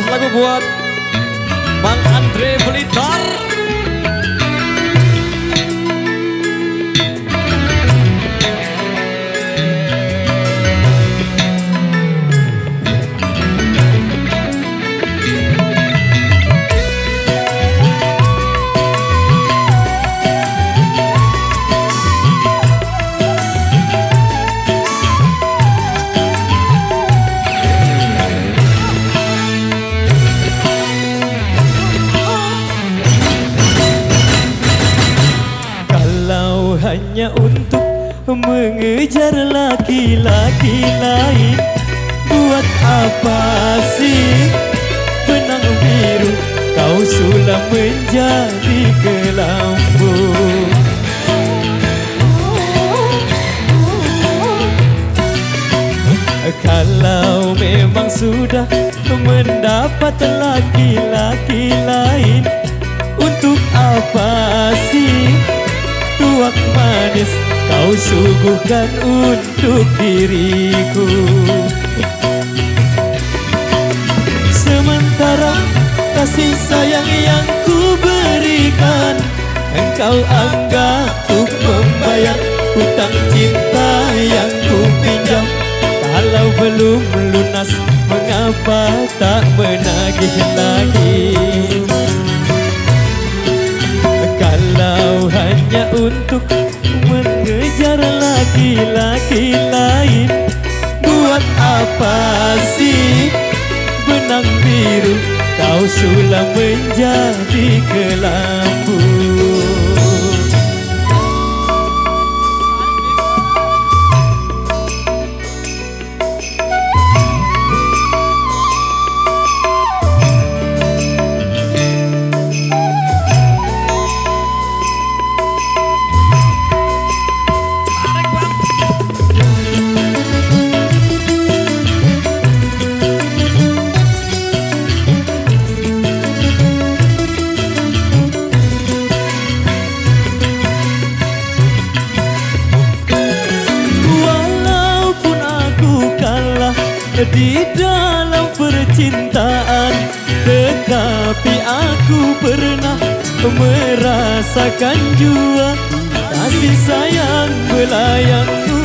lagu buat Bang Andre Blitar. Hanya untuk mengejar laki-laki lain, buat apa sih benang biru kau sulam menjadi kelambu? Kalau memang sudah mendapat laki-laki lain, untuk apa sih tuak manis kau suguhkan untuk diriku? Sementara kasih sayang yang ku berikan, engkau anggap untuk membayar hutang cinta yang ku pinjam. Kalau belum lunas, mengapa tak menagih lagi? Kalau hanya untuk mengejar laki-laki lain, buat apa sih benang biru kau sulam menjadi kelambu? Di dalam percintaan, tetapi aku pernah merasakan jua kasih sayang belayangmu.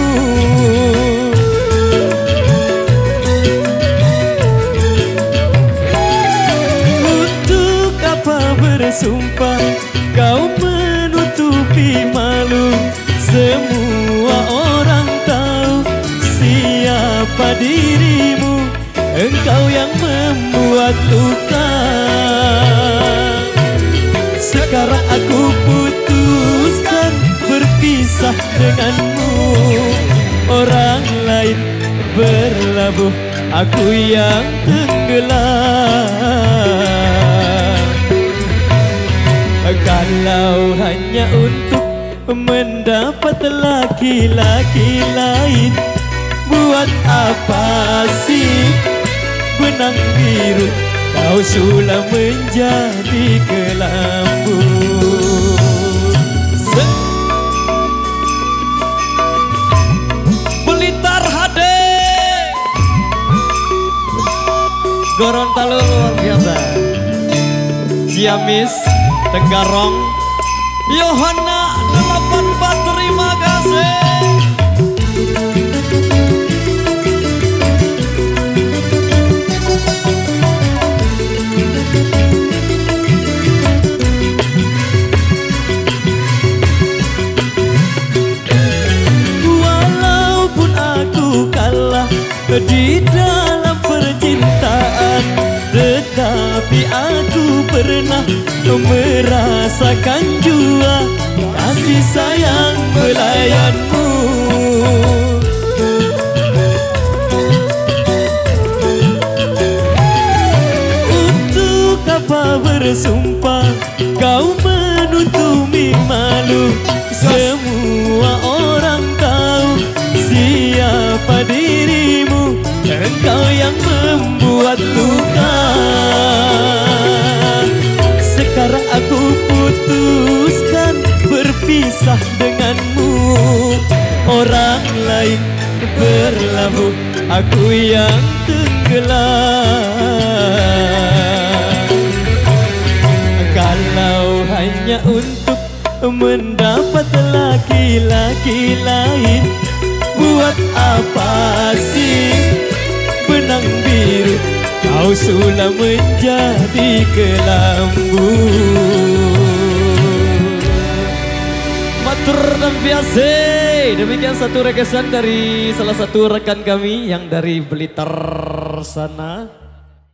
Untuk apa bersumpah kau menutupi malu? Semua orang tahu siapa dirimu, engkau yang membuat luka. Sekarang aku putuskan berpisah denganmu, orang lain berlabuh, aku yang tenggelam. Kalau hanya untuk mendapat laki-laki lain, buat apa sih benang biru kau sulam menjadi kelambu? Blitar HD Gorontalo luar biasa. Ciamis Tenggarong Yohana 84, terima kasih. Di dalam percintaan, tetapi aku pernah merasakan jua kasih sayang belayanmu. Untuk apa bersumpah kau menutupi malu? Semua orang tahu siapa dirimu, engkau yang membuat luka. Sekarang aku putuskan berpisah denganmu, orang lain berlabuh, aku yang tenggelam. mendapat laki-laki lain. Buat apa sih benang biru kau sudah menjadi kelambu. Matur dan biasa. Demikian satu rekesan dari salah satu rekan kami yang dari Blitar sana.